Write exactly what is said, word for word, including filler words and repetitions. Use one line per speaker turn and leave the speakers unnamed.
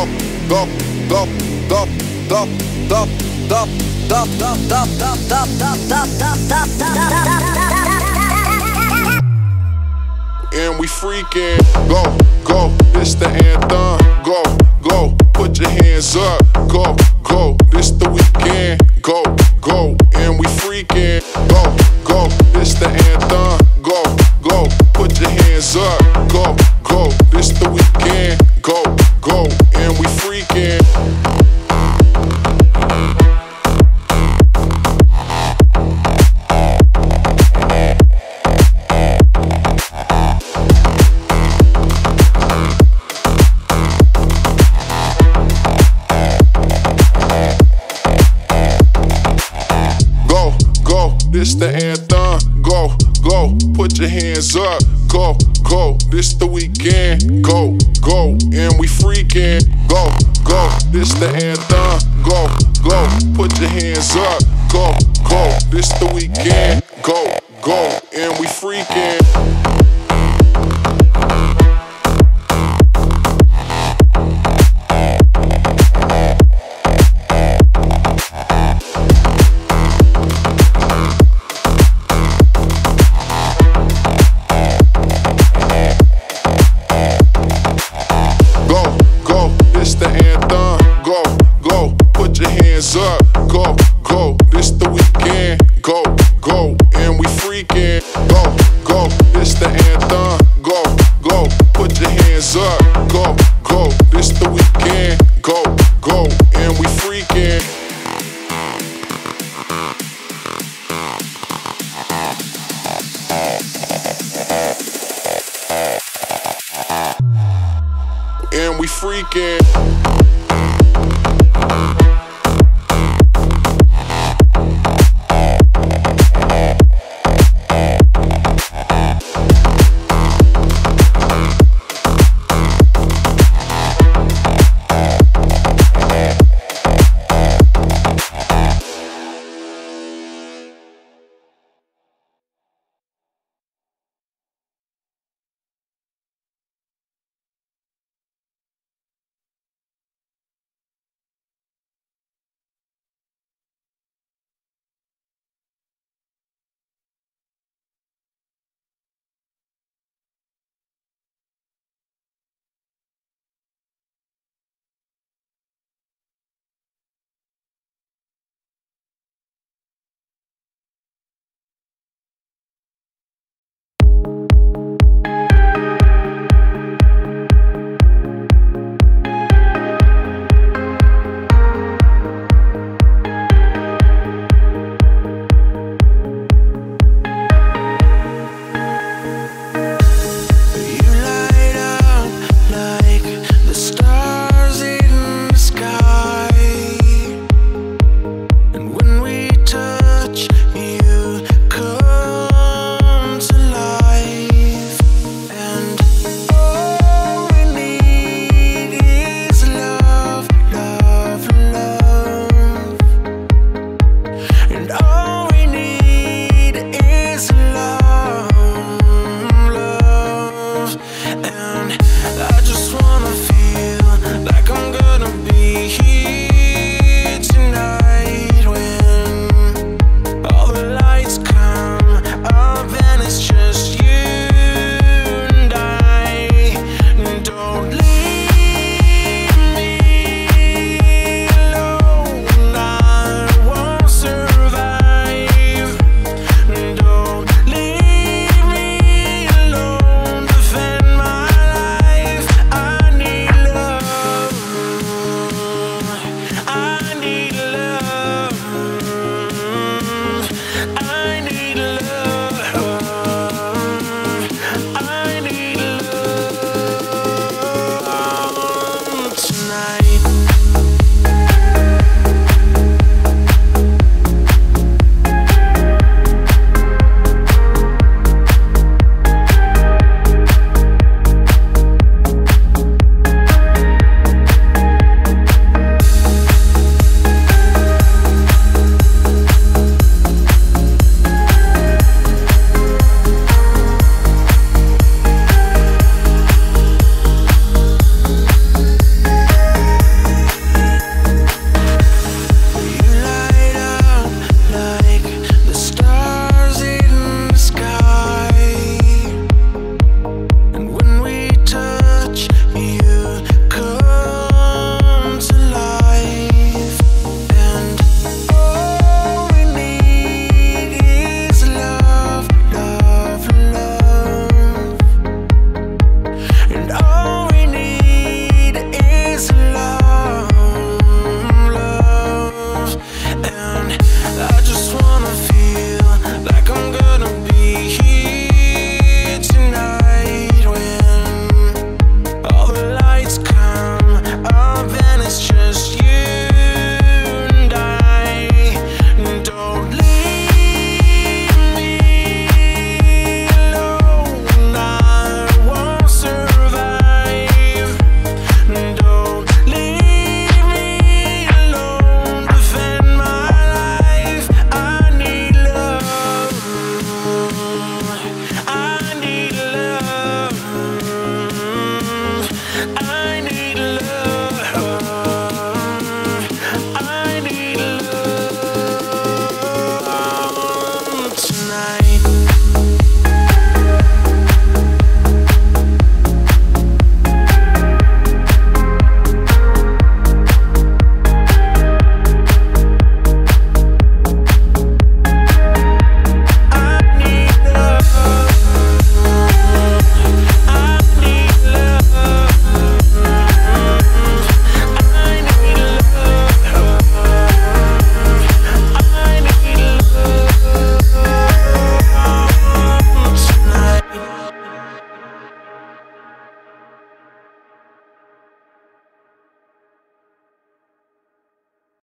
go, go, go, go, go, go, go, go, go, go, and we freaking go, go, this the anthem. Go, go, put your hands up. Go, go, this the weekend. Go, go, and we freaking go, go, this the anthem. Go, go, put your hands up. Go, go, this the weekend. Go, go, and we freaking. This the anthem. Go, go, put your hands up. Go, go, this the weekend. Go, go, and we freaking. Go, go, this the anthem. Go, go, put your hands up. Go, go, this the weekend. Go, go, and we freaking. Up, go, go, this the weekend. Go, go, and we freaking. Go, go, this the anthem. Go, go, put your hands up. Go, go, this the weekend. Go, go, and we freaking. And we freaking.